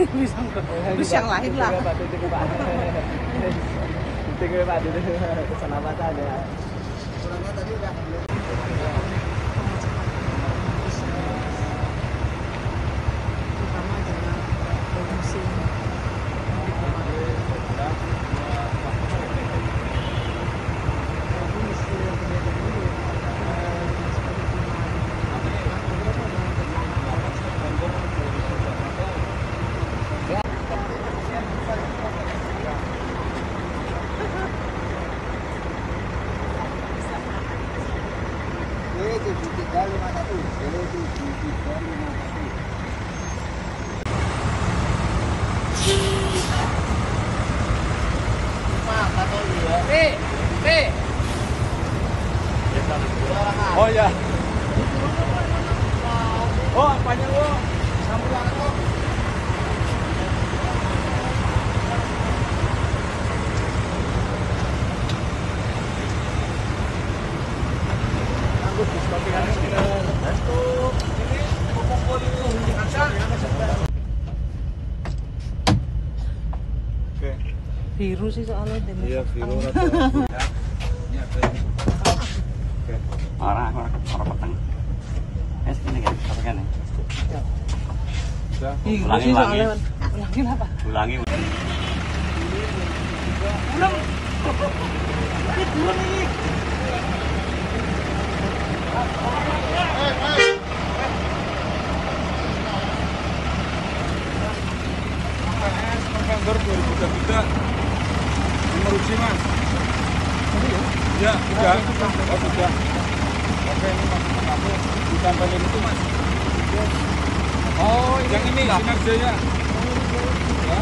Bisa terus yang lain lah. Titik Pak. Titik Pak itu keselamatan ya. Kurangnya tadi udah terutama jangan promosi. Oh ya. Oh, apanya lo? Sambulan kok. Anggur diskopi kan sekitar. Untuk ini kumpul itu di kaca. Oke. Biru sih soalnya demo. Iya, biru rata. Ini ada. Oke. Orang petang. Segini kan, apa kan? Sudah. Biru sih soalnya. Ulangin apa? Ulangi. Ulang. Ini dulu nih. November 2023 nomor uji mas. Ya, sudah. Oh, sudah. Oke, ini mas, kamu ditempelin itu mas. Oh, yang ini Sinar Jaya. Ya.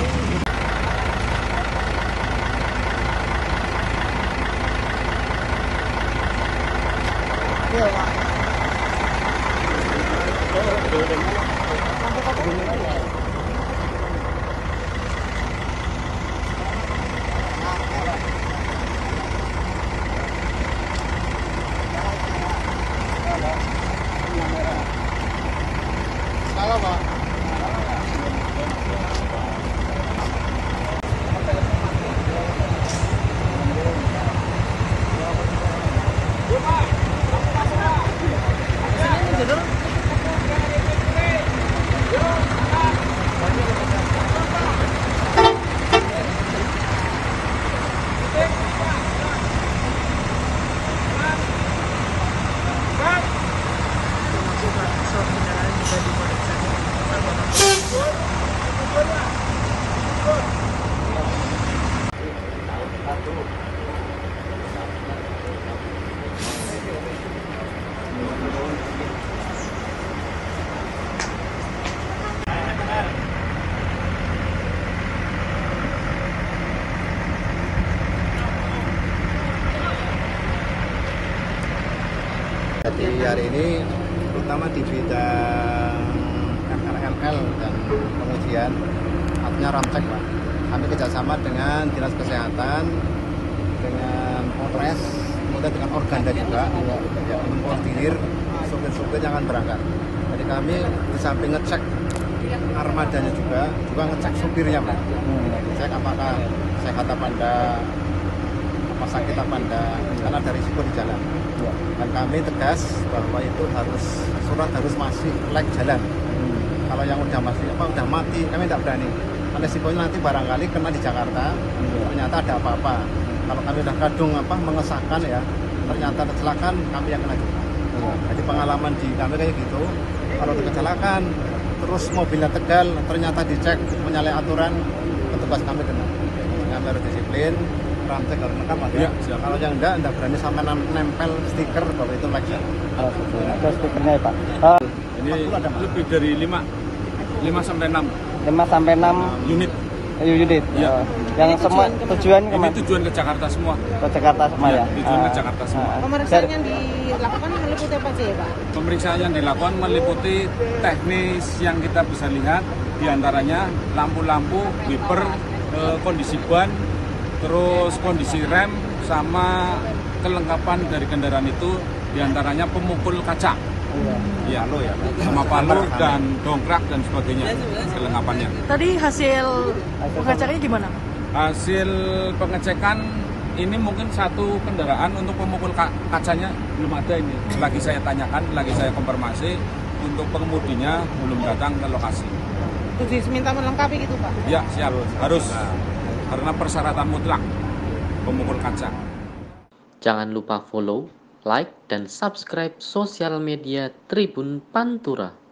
Iya, Pak. Salah, Pak. Jadi hari ini terutama di bidang MRML dan pengujian artinya ramcek Pak. Kami kerjasama dengan Dinas Kesehatan, dengan Polres, kemudian dengan Organda juga yang mengkoordinir supir-supir yang akan berangkat. Jadi kami di samping ngecek armadanya juga ngecek supirnya Pak. Cek apakah sehat apa enggak, apa sakit apa enggak, karena ada risiko di jalan. Dan kami tegas bahwa itu surat harus masih layak jalan. Kalau yang udah mati, kami tidak berani. Resikonya nanti barangkali kena di Jakarta, ternyata ada apa-apa. Kalau kami udah kadung mengesahkan ya, ternyata kecelakaan, kami yang kena juga. Jadi pengalaman di kami kayak gitu. Kalau kecelakaan, terus mobilnya tegal, ternyata dicek menyalahi aturan, petugas kami kena. Kami harus disiplin. Ramcek harus lengkap ya. Kalau yang enggak berani sampai nempel stiker bahwa itu layak. Ada stikernya ya Pak. Ini lebih dari 5 sampai 6. 5 sampai 6 unit. Unit. Ya. Yang semua tujuan kemana? Ini tujuan ke Jakarta semua. Ke Jakarta semua ya. Tujuan ke Jakarta semua. Pemeriksaan yang dilakukan meliputi apa sih ya Pak? Pemeriksaan yang dilakukan meliputi teknis yang kita bisa lihat, diantaranya lampu-lampu, wiper, kondisi ban, terus kondisi rem, sama kelengkapan dari kendaraan itu, diantaranya pemukul kaca. Iya, Palu ya. sama palu dan dongkrak dan sebagainya kelengkapannya. Tadi hasil pengecekannya gimana? Hasil pengecekan ini mungkin satu kendaraan untuk pemukul kacanya belum ada ini. Lagi saya tanyakan, lagi saya konfirmasi, untuk pengemudinya belum datang ke lokasi. Terus diminta melengkapi gitu Pak? Ya siap, harus karena persyaratan mutlak pemukul kaca. Jangan lupa follow, like, dan subscribe sosial media Tribun Pantura.